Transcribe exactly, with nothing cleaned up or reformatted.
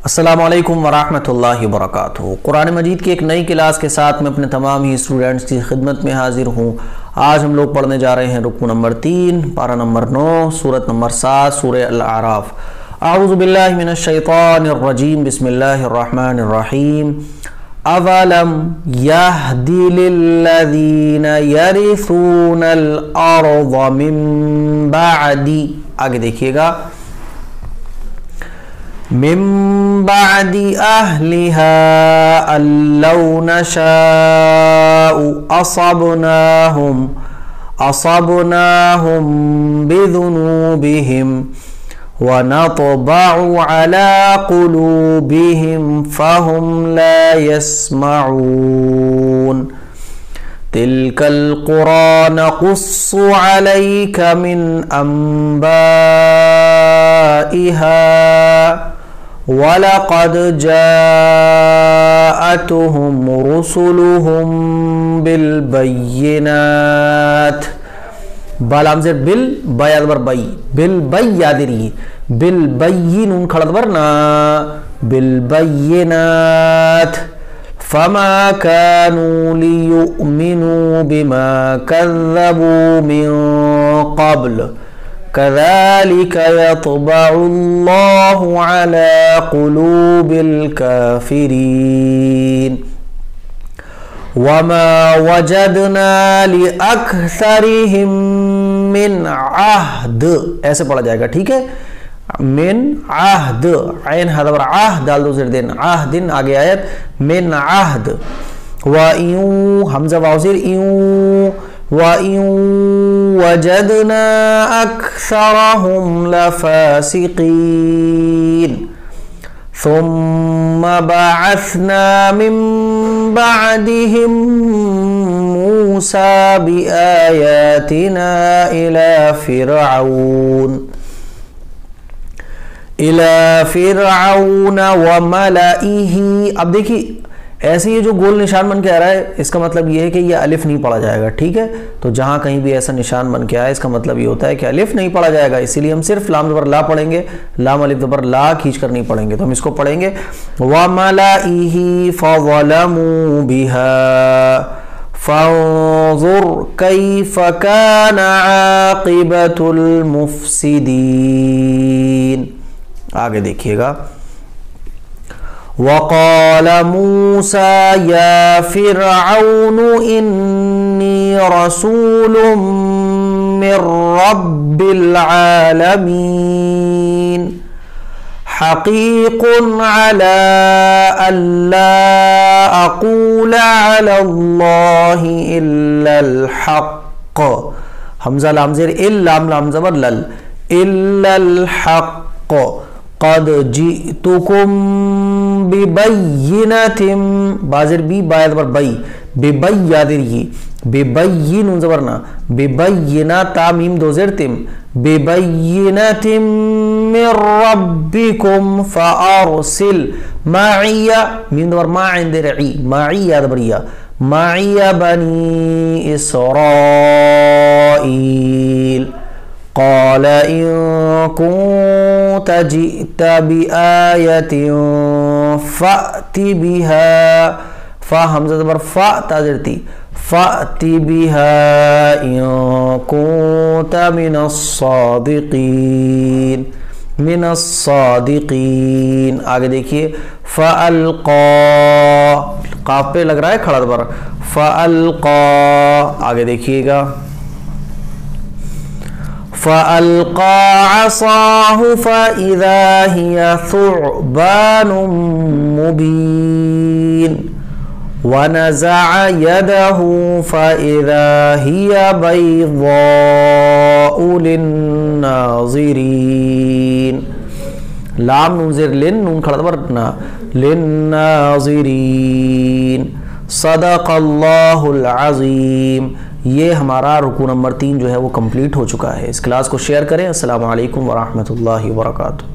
अस्सलामुअलैकुम वरहमतुल्लाहि वबरकातुहू। कुरान मजीद की एक नई क्लास के साथ मैं अपने तमाम ही स्टूडेंट्स की खिदमत में हाजिर हूँ। आज हम लोग पढ़ने जा रहे हैं रुकू नंबर तीन, पारा नंबर नौ, सूरत नंबर सात, सूरह अल-आराफ। अऊज़ु बिल्लाहि मिनश शैतानिर रजीम, बिस्मिल्लाहिर रहमानिर रहीम। अवलम यहदि लिल्लज़ीना यरिसूनल अर्ज़ मिन बअदी, आगे देखिएगा, मिन बअदी अहलिहा अल्लौ नशाउ असबनाहुम असबनाहुम बिजुनूबिहिम व नतबअु अला कुलूबिहिम फहुम ला यस्मऊन। तिल्कल क़ुरा नक़ुस्सु अलैका मिन अंबाइहा वलक़द जाअतहुम रुसुलुहुम बिलबय्यिनात। बालाम से बिल बयाद बर बई बिल बई यादिरी बिल बय्यिन उन खड़द बर ना बिल बय्यिनात फमा कानू लियुमिनु बिमा कज़्ज़बू मिन क़ब्ल कज़ालिक यत्बअुल्लाहु अला क़ुलूबिल काफ़िरीन वमा वजदना लिअक्सरिहिम मिन अहद। ऐसे पढ़ा जाएगा, ठीक है। मिन आहद, ऐन हदबर आह डाल दो ज़ेर दिन, आह दिन आगे आयत मिन आहद। व यूं हमजा वाज़िर यूं व यूं वजदना अक्सरहुम लफासिकीन सुम्मा बअसना मिन बअदिहिम मूसा बिआयातिना इला फिरऔन इला फिरऔन व मलाइही। अब देखिए ऐसे ये जो गोल निशान बन के आ रहा है, इसका मतलब ये है कि ये अलिफ नहीं पढ़ा जाएगा, ठीक है। तो जहां कहीं भी ऐसा निशान बन के आए, इसका मतलब ये होता है कि अलिफ नहीं पढ़ा जाएगा, इसीलिए हम सिर्फ लाम ज़बर ला पढ़ेंगे, लाम अलिफ ज़बर ला खींच कर नहीं पढ़ेंगे। तो हम इसको पढ़ेंगे व मलाइही फज़लमू बिहा फंज़ुर कैफ़ कान आक़िबतुल मुफ़सिदीन। आगे देखिएगा, वक़ाल मूसा या फ़िरऔन इन्नी रसूलुम मिर रब्बिल आलमीन हक़ीक़ुन अला अल्ला अक़ूल अलल्लाहि इल्लल हक़्क़। हमज़ा लाम ज़ेर इल लाम लाम ज़बर लल इल्लल हक़्क़ क़द जिअतुकुम बिबय्यिनतिम बाज़िर बी बायद बर बई बिबई यादिर ही बिबय्यिन उन ज़बर ना बिबय्यिना तामीम दो ज़ेर तिम बिबय्यिनतिम मिर रब्बिकुम फ़अरसिल माइया मीम ज़बर मा इंदे रई माइया दबरिया माइया बनी इसराईल क़ाल इन कुन्त जिअत बिआयतिन फ़अति बिहा फ़ा हमज़ा ज़बर फ़ा ताज़िरती फ़अति बिहा इन कुन्त मिनस्सादिक़ीन मिनस्सादिक़ीन। आगे देखिए, फ़अल्क़ा क़ाफ़ पे लग रहा है खड़ा ज़बर फ़अल्क़ा। आगे देखिएगा, फ़अल्क़ा असाहु फ़इज़ा हिय सुअबानुम मुबीन वनज़अ यदहु फ़इज़ा हिय बैज़ाउ लिन्नाज़िरीन। लाम नून ज़ेर लिन नून खड़ा ज़बर ना लिन्नाज़िरीन। सदक़ल्लाहुल अज़ीम। ये हमारा रुकू नंबर तीन जो है वो कंप्लीट हो चुका है। इस क्लास को शेयर करें। अस्सलामु अलैकुम वरहमतुल्लाहि वबरकातुहू।